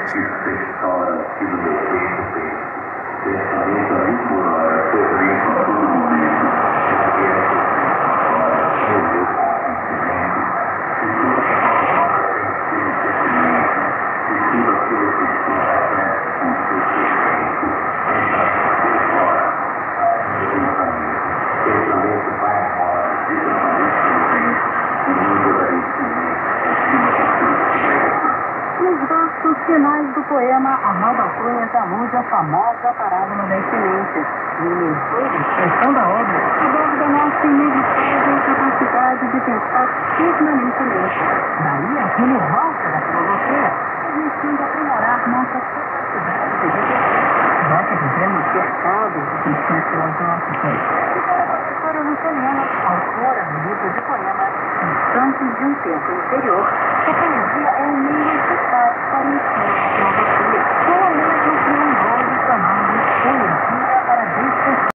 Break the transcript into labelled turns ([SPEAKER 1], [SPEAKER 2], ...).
[SPEAKER 1] Isso estoura aqui no meu peito, penso. Pensamento ali por hora, tormento a todo momento. E essa agora, meu Deus, sentimento. E tudo agora tem sido sentimento. E tudo aquilo que fica com seu sentimento. Pensamento fora. Pensamento. Pensamento vai embora. Fica com isso no vento. O mundo da
[SPEAKER 2] Nos versos finais do poema, Arnaldo Antunes alude a famosa parábola da excelência. E o leitor, expressão da obra, aborda a nossa inevitável capacidade de pensar permanentemente. Daí a relevância da filosofia, permitindo aprimorar nossa capacidade de reflexão. Nós vivemos cercados de questões filosóficas. E para a professora Luciliana, autora do livro de poemas Instantes de um Tempo Interior, a poesia é um meio eficaz para o ensino